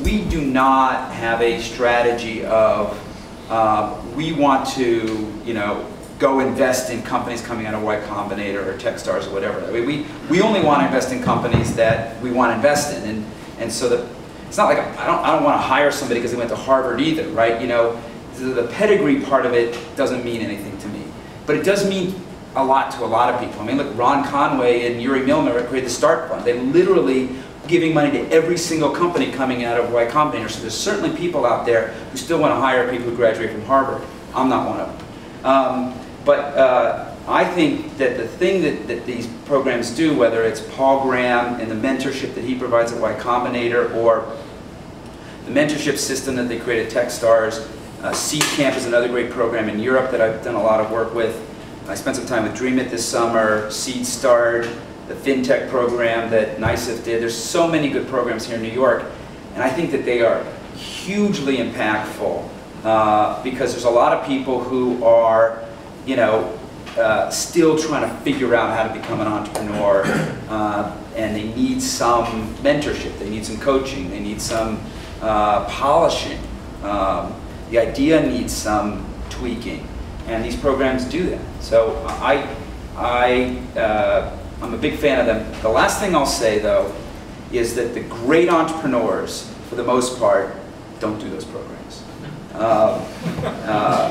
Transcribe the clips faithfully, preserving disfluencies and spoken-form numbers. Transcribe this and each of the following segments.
we do not have a strategy of uh, we want to, you know, go invest in companies coming out of Y Combinator or Techstars or whatever. I mean, we, we only want to invest in companies that we want to invest in. And, and so the, it's not like I don't, I don't want to hire somebody because they went to Harvard either, right? You know, the pedigree part of it doesn't mean anything to me. But it does mean a lot to a lot of people. I mean, look, Ron Conway and Yuri Milner created the START Fund. They literally giving money to every single company coming out of Y Combinator. So there's certainly people out there who still want to hire people who graduate from Harvard. I'm not one of them. Um, But uh, I think that the thing that, that these programs do, whether it's Paul Graham and the mentorship that he provides at Y Combinator, or the mentorship system that they create at Techstars, uh, Seed Camp is another great program in Europe that I've done a lot of work with. I spent some time with DreamIt this summer, Seed Start, the FinTech program that NYSIF did. There's so many good programs here in New York, and I think that they are hugely impactful uh, because there's a lot of people who are you know, uh, still trying to figure out how to become an entrepreneur, uh, and they need some mentorship, they need some coaching, they need some uh, polishing. Um, the idea needs some tweaking, and these programs do that. So I, I, uh, I'm a big fan of them. The last thing I'll say, though, is that the great entrepreneurs, for the most part, don't do those programs. Uh, uh,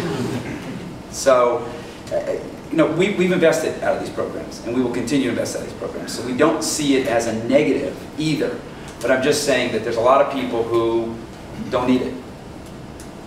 So, uh, you know, we, we've invested out of these programs, and we will continue to invest out of these programs. So we don't see it as a negative either. But I'm just saying that there's a lot of people who don't need it.